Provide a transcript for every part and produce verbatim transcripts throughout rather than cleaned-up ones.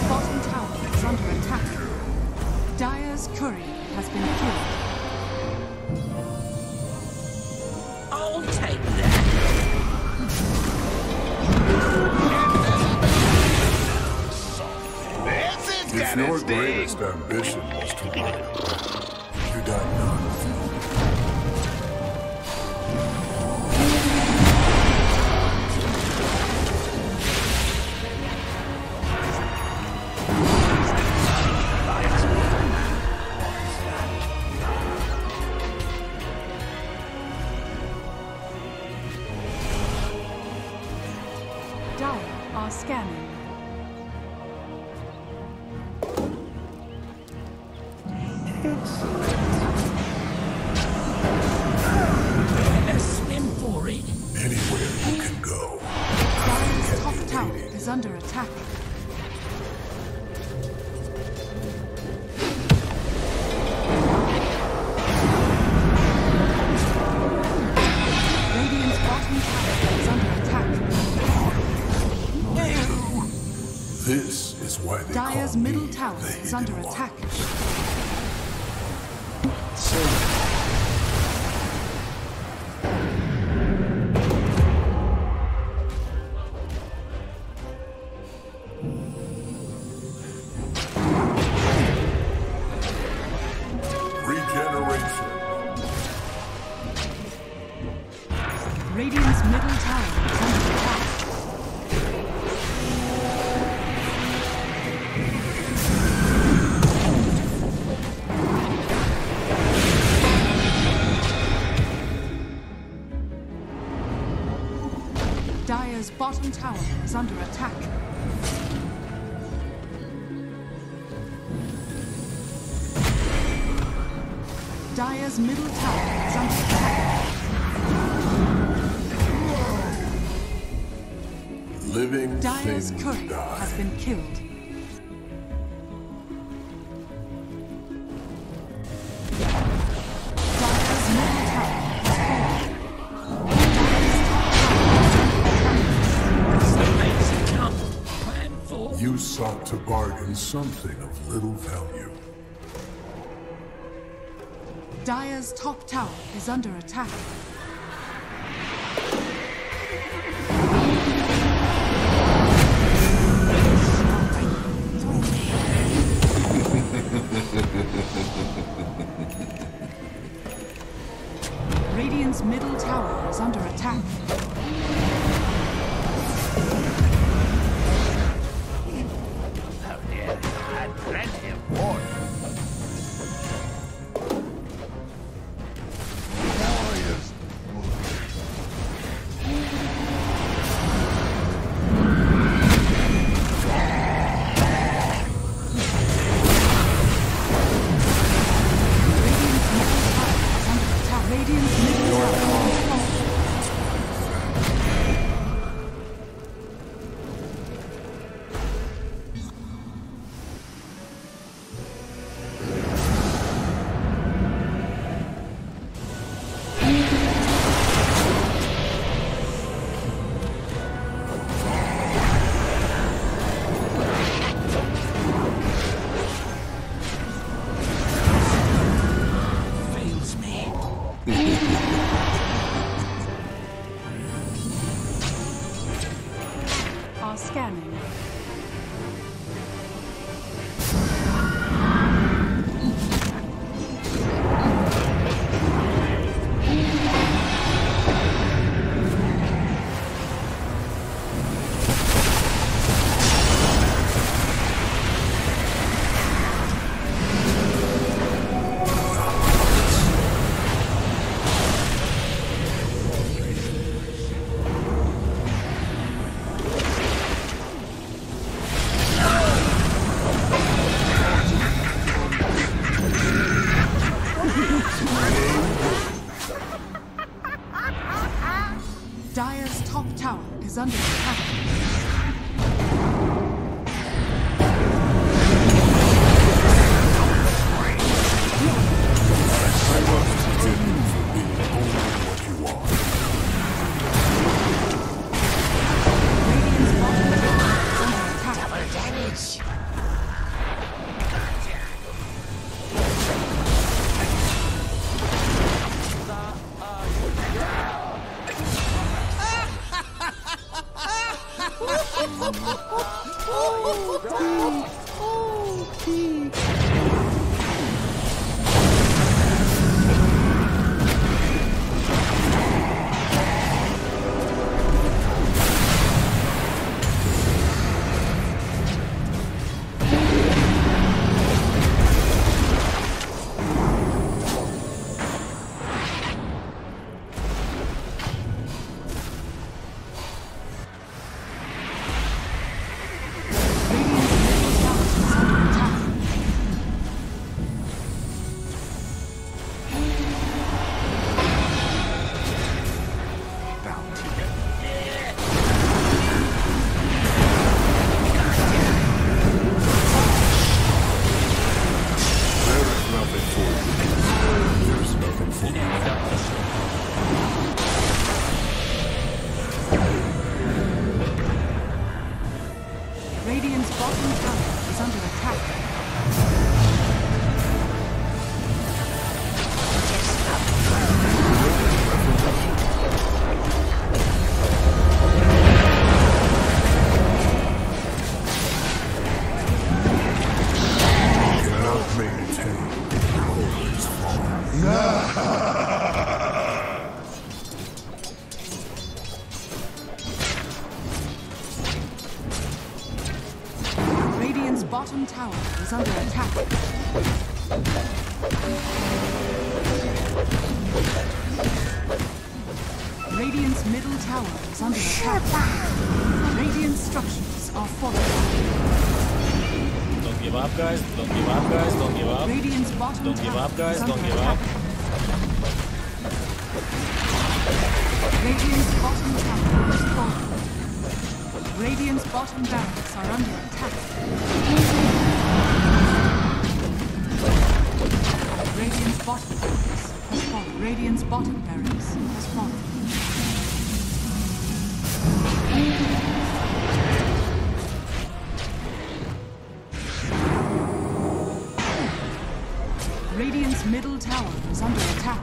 bottom tower is under attack. Dire's courier has been killed. I'll take that. If your greatest ambition was to ride a dragon, you died none. Dire are scanning. Swim for it. Anywhere you can go. Dire's top tower is under attack. Radiant's bottom tower is under attack. This is why they Dire's call middle me tower the is under Hidden attack. Regeneration. Radiant's middle tower is under attack. Dire's bottom tower is under attack. Dire's middle tower is under attack. Living Dire's things courier die. has been killed. Dire's middle tower has fallen. Dire's top tower is under attack. Makes it come. Plan for. You sought to bargain something of little value. Dire's top tower is under attack. Radiant's middle tower is under attack. Oh, yeah. I had plenty of water. Radiant's middle tower is fallen. Fails me. Are scanning. Dire's top tower is under attack. I must forgive you for being only what you are. Radiant's bottom tower is under attack. Double damage. Radiant's bottom tower is under attack. Cannot maintain. Always fall. Radiant's bottom tower is under attack. Radiant's middle tower is under attack. Radiant structures are fortified. Don't give up, guys. Don't give up, guys. Don't give up. Radiant's bottom Don't tower give up, guys. is under Don't give attack. up. Radiant's bottom tower is falling. Radiant's bottom barracks are under attack. Radiant's bottom barracks has fallen. Radiant's bottom barracks has fallen. Radiant's middle tower is under attack.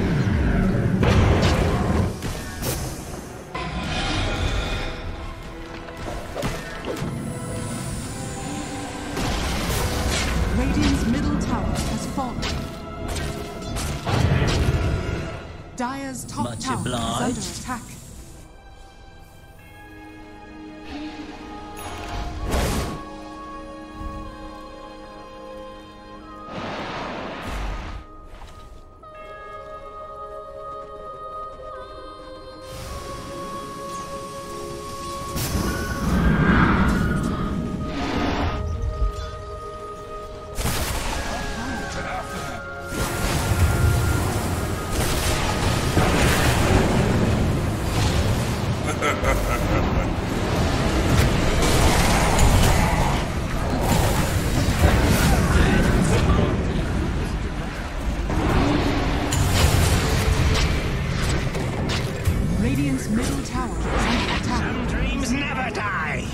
Radiant's middle tower has fallen. Dire's top Much tower obliged. is under attack. Radiant's middle tower is under attack. Dreams never die.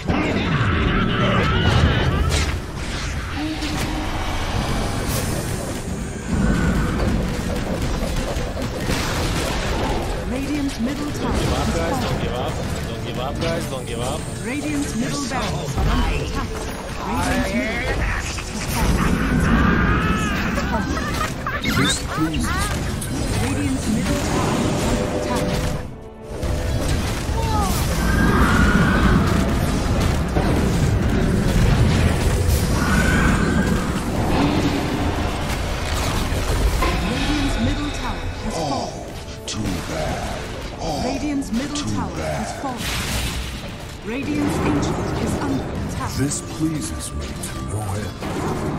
Radiant's middle tower Don't give up, has guys. Don't fallen. give up. Don't give up, guys. Don't give up. Radiant's middle barracks are under attack. Radiant's middle barracks has fallen. This pleases me. Radiant's middle tower is under attack. Radiant's middle tower has fallen. Too bad. Radiant's middle tower has fallen. Radiant's ancient is under attack. This pleases me to no end.